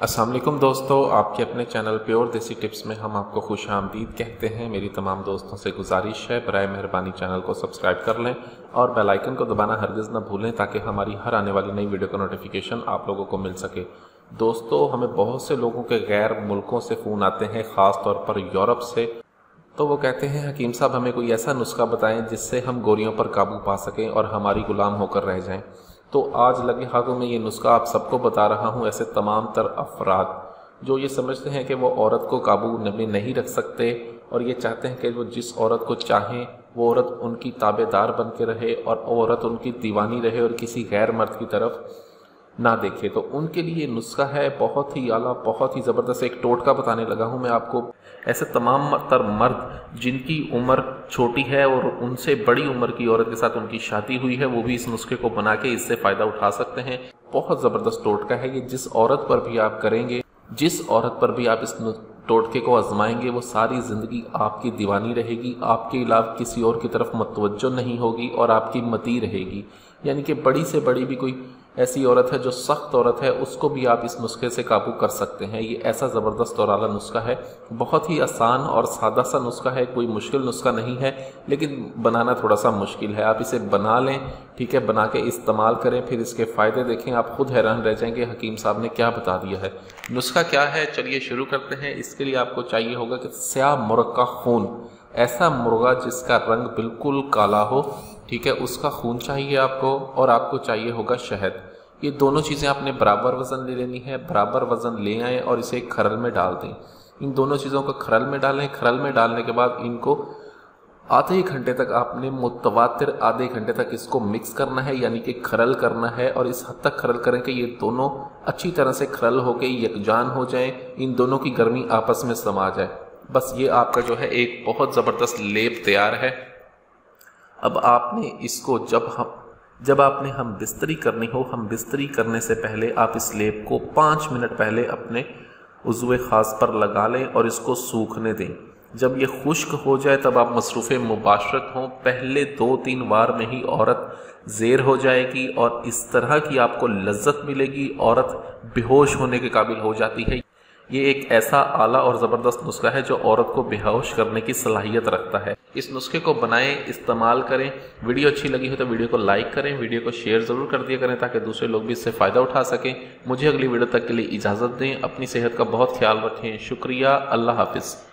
अस्सलाम वालेकुम दोस्तों, आपके अपने चैनल प्योर देसी टिप्स में हम आपको खुश आमदीद कहते हैं। मेरी तमाम दोस्तों से गुजारिश है, बराए मेहरबानी चैनल को सब्सक्राइब कर लें और बेल आइकन को दबाना हरगिज़ न भूलें ताकि हमारी हर आने वाली नई वीडियो का नोटिफिकेशन आप लोगों को मिल सके। दोस्तों, हमें बहुत से लोगों के गैर मुल्कों से फ़ोन आते हैं, ख़ास तौर पर यूरोप से। तो वो कहते हैं हकीम साहब हमें कोई ऐसा नुस्खा बताएं जिससे हम गोरियों पर काबू पा सकें और हमारी गुलाम होकर रह जाएं। तो आज लगे हाथों में ये नुस्खा आप सबको बता रहा हूँ। ऐसे तमाम तर अफराद जो ये समझते हैं कि वो औरत को काबू में नहीं रख सकते और ये चाहते हैं कि वो जिस औरत को चाहें वो औरत उनकी ताबेदार बन के रहे और औरत उनकी दीवानी रहे और किसी गैर मर्द की तरफ ना देखे, तो उनके लिए नुस्खा है बहुत ही आला, बहुत ही ज़बरदस्त। एक टोटका बताने लगा हूँ मैं आपको। ऐसे तमाम तर मर्द जिनकी उम्र छोटी है और उनसे बड़ी उम्र की औरत के साथ उनकी शादी हुई है, वो भी इस नुस्खे को बना के इससे फ़ायदा उठा सकते हैं। बहुत ज़बरदस्त टोटका है ये। जिस औरत पर भी आप करेंगे, जिस औरत पर भी आप इस टोटके को आजमाएंगे, वो सारी ज़िंदगी आपकी दीवानी रहेगी, आपके अलावा किसी और की तरफ मतवज्जो नहीं होगी और आपकी मती रहेगी। यानी कि बड़ी से बड़ी भी कोई ऐसी औरत है जो सख्त औरत है, उसको भी आप इस नुस्खे से काबू कर सकते हैं। ये ऐसा ज़बरदस्त और आला नुस्खा है, बहुत ही आसान और सादा सा नुस्खा है, कोई मुश्किल नुस्खा नहीं है, लेकिन बनाना थोड़ा सा मुश्किल है। आप इसे बना लें, ठीक है, बना के इस्तेमाल करें, फिर इसके फ़ायदे देखें, आप खुद हैरान रह जाएंगे हकीम साहब ने क्या बता दिया है। नुस्खा क्या है, चलिए शुरू करते हैं। इसके लिए आपको चाहिए होगा कि स्याह मुर्ग का खून, ऐसा मुर्गा जिसका रंग बिल्कुल काला हो, ठीक है, उसका खून चाहिए आपको। और आपको चाहिए होगा शहद। ये दोनों चीज़ें आपने बराबर वज़न ले लेनी है। बराबर वज़न ले आएँ और इसे एक खरल में डाल दें। इन दोनों चीज़ों को खरल में डालें। खरल में डालने के बाद इनको आधे घंटे तक आपने मुतवातिर आधे घंटे तक इसको मिक्स करना है, यानी कि खरल करना है। और इस हद तक खरल करें कि ये दोनों अच्छी तरह से खरल होकर यकजान हो जाएं, इन दोनों की गर्मी आपस में समा जाए। बस ये आपका जो है एक बहुत ज़बरदस्त लेप तैयार है। अब आपने इसको जब आपने हम बिस्तरी करनी हो, हम बिस्तरी करने से पहले आप इस लेप को 5 मिनट पहले अपने उज़्वे ख़ास पर लगा लें और इसको सूखने दें। जब ये खुश्क हो जाए तब आप मसरूफ़े मुबाशरत हों। पहले 2-3 बार में ही औरत ज़ेर हो जाएगी और इस तरह की आपको लज्जत मिलेगी, औरत बेहोश होने के काबिल हो जाती है। ये एक ऐसा आला और ज़बरदस्त नुस्खा है जो औरत को बेहोश करने की सलाहियत रखता है। इस नुस्खे को बनाएं, इस्तेमाल करें। वीडियो अच्छी लगी हो तो वीडियो को लाइक करें, वीडियो को शेयर ज़रूर कर दिया करें ताकि दूसरे लोग भी इससे फ़ायदा उठा सकें। मुझे अगली वीडियो तक के लिए इजाज़त दें। अपनी सेहत का बहुत ख्याल रखें। शुक्रिया। अल्लाह हाफिज़।